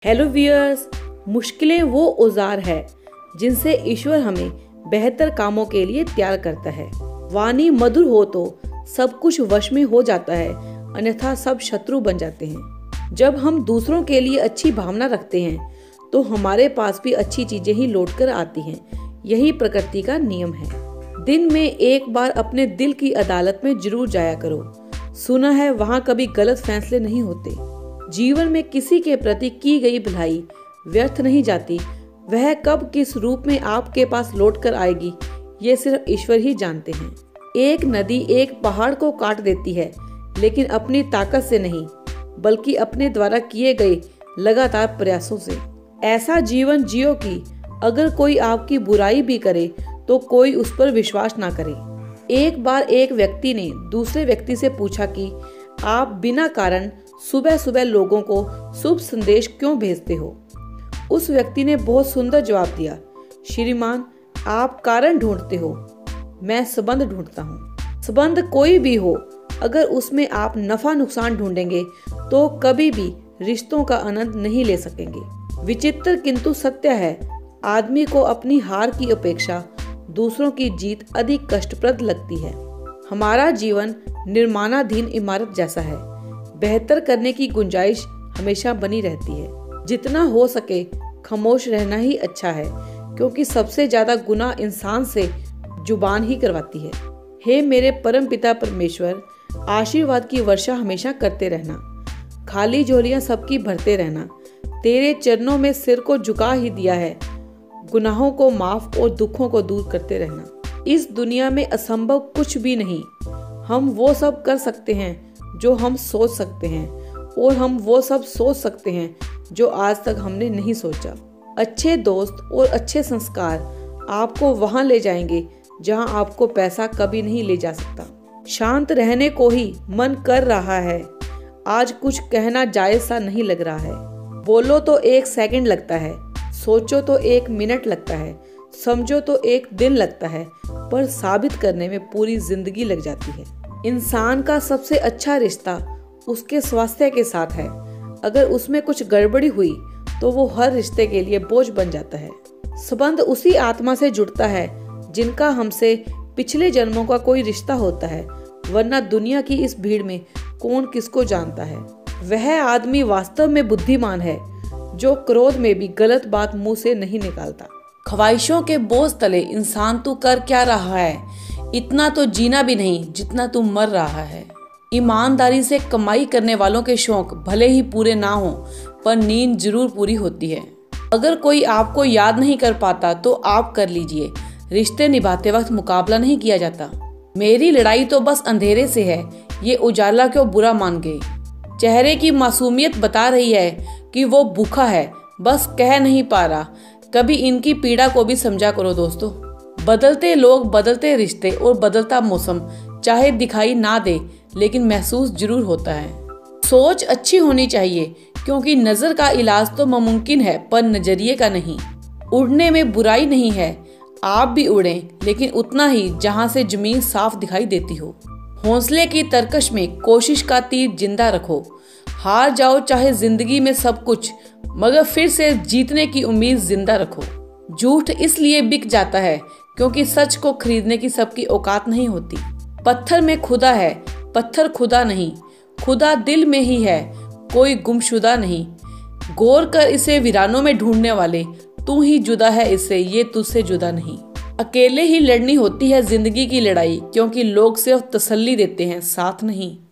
Hello viewers, मुश्किलें वो औजार है जिनसे ईश्वर हमें बेहतर कामों के लिए तैयार करता है। वाणी मधुर हो तो सब कुछ वश में हो जाता है, अन्यथा सब शत्रु बन जाते हैं। जब हम दूसरों के लिए अच्छी भावना रखते हैं तो हमारे पास भी अच्छी चीजें ही लौट कर आती हैं। यही प्रकृति का नियम है। दिन में एक बार अपने दिल की अदालत में जरूर जाया करो। सुना है वहाँ कभी गलत फैसले नहीं होते। जीवन में किसी के प्रति की गई भलाई व्यर्थ नहीं जाती। वह कब किस रूप में आपके पास लौट कर आएगी ये सिर्फ ईश्वर ही जानते हैं। एक नदी एक पहाड़ को काट देती है, लेकिन अपनी ताकत से नहीं बल्कि अपने द्वारा किए गए लगातार प्रयासों से। ऐसा जीवन जियो कि अगर कोई आपकी बुराई भी करे तो कोई उस पर विश्वास ना करे। एक बार एक व्यक्ति ने दूसरे व्यक्ति से पूछा कि आप बिना कारण सुबह सुबह लोगों को शुभ संदेश क्यों भेजते हो। उस व्यक्ति ने बहुत सुंदर जवाब दिया, श्रीमान आप कारण ढूंढते हो, मैं संबंध ढूंढता हूँ। संबंध कोई भी हो, अगर उसमें आप नफा नुकसान ढूंढेंगे तो कभी भी रिश्तों का आनंद नहीं ले सकेंगे। विचित्र किंतु सत्य है, आदमी को अपनी हार की अपेक्षा दूसरों की जीत अधिक कष्टप्रद लगती है। हमारा जीवन निर्माणाधीन इमारत जैसा है। बेहतर करने की गुंजाइश हमेशा बनी रहती है। जितना हो सके खामोश रहना ही अच्छा है, क्योंकि सबसे ज्यादा गुनाह इंसान से जुबान ही करवाती है। हे मेरे परम पिता परमेश्वर, आशीर्वाद की वर्षा हमेशा करते रहना, खाली झोलियां सबकी भरते रहना। तेरे चरणों में सिर को झुका ही दिया है। गुनाहों को माफ और दुखों को दूर करते रहना। इस दुनिया में असंभव कुछ भी नहीं। हम वो सब कर सकते हैं जो हम सोच सकते हैं, और हम वो सब सोच सकते हैं जो आज तक हमने नहीं सोचा। अच्छे दोस्त और अच्छे संस्कार आपको वहां ले जाएंगे जहां आपको पैसा कभी नहीं ले जा सकता। शांत रहने को ही मन कर रहा है। आज कुछ कहना जायज सा नहीं लग रहा है। बोलो तो 1 सेकंड लगता है, सोचो तो 1 मिनट लगता है, समझो तो 1 दिन लगता है, पर साबित करने में पूरी जिंदगी लग जाती है। इंसान का सबसे अच्छा रिश्ता उसके स्वास्थ्य के साथ है। अगर उसमें कुछ गड़बड़ी हुई तो वो हर रिश्ते के लिए बोझ बन जाता है। संबंध उसी आत्मा से जुड़ता है जिनका हमसे पिछले जन्मों का कोई रिश्ता होता है, वरना दुनिया की इस भीड़ में कौन किसको जानता है। वह आदमी वास्तव में बुद्धिमान है जो क्रोध में भी गलत बात मुंह से नहीं निकालता। ख्वाहिशों के बोझ तले इंसान तू कर क्या रहा है, इतना तो जीना भी नहीं जितना तू मर रहा है। ईमानदारी से कमाई करने वालों के शौक भले ही पूरे ना हो, पर नींद जरूर पूरी होती है। अगर कोई आपको याद नहीं कर पाता तो आप कर लीजिए। रिश्ते निभाते वक्त मुकाबला नहीं किया जाता। मेरी लड़ाई तो बस अंधेरे से है, ये उजाला क्यों बुरा मान गए। चेहरे की मासूमियत बता रही है कि वो भूखा है, बस कह नहीं पा रहा। कभी इनकी पीड़ा को भी समझा करो दोस्तों। बदलते लोग, बदलते रिश्ते और बदलता मौसम चाहे दिखाई ना दे, लेकिन महसूस जरूर होता है। सोच अच्छी होनी चाहिए, क्योंकि नजर का इलाज तो मुमकिन है पर नजरिए का नहीं। उड़ने में बुराई नहीं है, आप भी उड़ें, लेकिन उतना ही जहां से जमीन साफ दिखाई देती हो। हौसले की तरकश में कोशिश का तीर जिंदा रखो। हार जाओ चाहे जिंदगी में सब कुछ, मगर फिर से जीतने की उम्मीद जिंदा रखो। झूठ इसलिए बिक जाता है क्योंकि सच को खरीदने की सबकी औकात नहीं होती। पत्थर में खुदा है, पत्थर खुदा नहीं। खुदा दिल में ही है, कोई गुमशुदा नहीं। गौर कर इसे वीरानों में ढूंढने वाले, तू ही जुदा है इससे, ये तुझसे जुदा नहीं। अकेले ही लड़नी होती है जिंदगी की लड़ाई, क्योंकि लोग सिर्फ तसल्ली देते हैं, साथ नहीं।